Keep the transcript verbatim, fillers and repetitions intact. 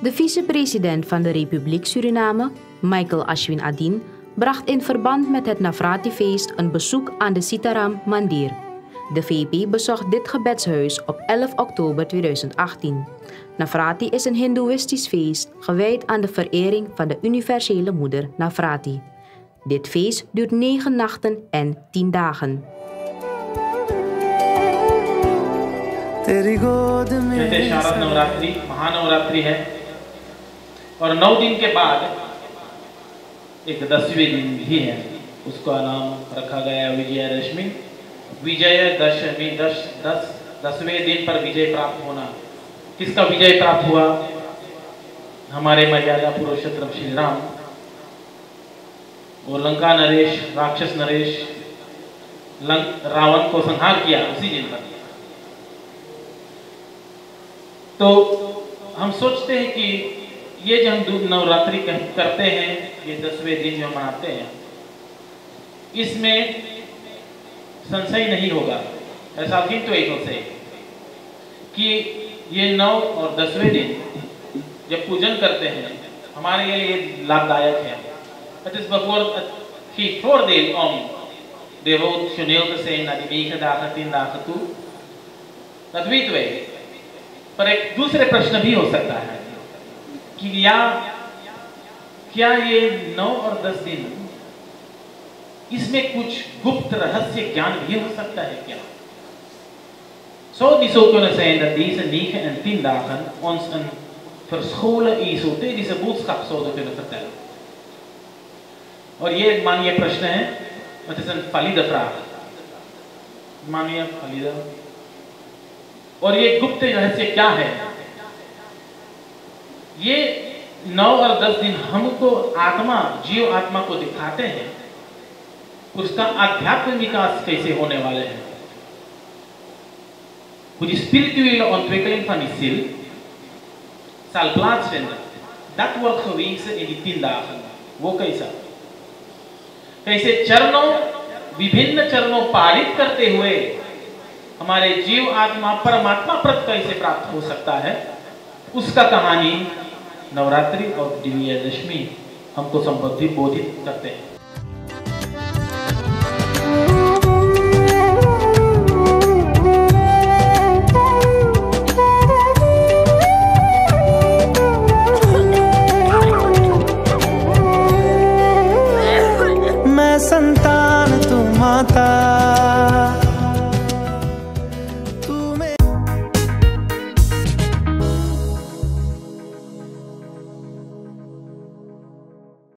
De vicepresident van de Republiek Suriname, Michael Ashwin Adin, bracht in verband met het Nafrati-feest een bezoek aan de Sitaram Mandir. De V P bezocht dit gebedshuis op elf oktober tweeduizend achttien. Nafrati is een hindoeïstisch feest gewijd aan de verering van de universele moeder Nafrati. Dit feest duurt negen nachten en tien dagen. कहते शारद नवरात्रि महानवरात्रि है और नौ दिन के बाद एक दसवें दिन भी है, उसका नाम रखा गया विजयादशमी। विजय दशमी दस दस दसवें दिन पर विजय प्राप्त होना। किसका विजय प्राप्त हुआ? हमारे मर्यादा पुरुषोत्तम श्री राम। वो लंका नरेश राक्षस नरेश लंक रावण को संहार किया उसी दिन पर। तो हम सोचते हैं कि ये जो हम नवरात्रि करते हैं, ये दसवें दिन जो मनाते हैं, इसमें संशय नहीं होगा, ऐसा हिंट तो एक से कि ये नौ और दसवें दिन जब पूजन करते हैं हमारे लिए ये लाभदायक है। Het is bijvoorbeeld het voordeel om devotioneel te zijn naar die negen dagen, tien dagen toe. Dat weten wij. पर एक दूसरे प्रश्न भी हो सकता है कि या क्या ये नौ और दस दिन इसमें कुछ गुप्त रहस्य ज्ञान भी हो सकता है क्या? Zou het niet zo kunnen zijn dat deze negen en tien dagen ons een verscholen esoterische boodschap zouden kunnen vertellen? और ये माननीय प्रश्न है, het is een valide vraag. माननीय valide. और ये गुप्त रहस्य क्या है? ये नौ और दस दिन हमको आत्मा जीव आत्मा को दिखाते हैं उसका आध्यात्मिक विकास कैसे होने वाले हैं। Hoe die spirituele ontwikkeling van die ziel zal plaatsvinden. Dat wordt gewezen in die tien dagen. वो कैसा? कैसे चरणों विभिन्न चरणों पारित करते हुए हमारे जीव आत्मा परमात्मा प्रत कैसे प्राप्त हो सकता है, उसका कहानी नवरात्रि और विजयादशमी हमको संबोधित बोधित करते हैं।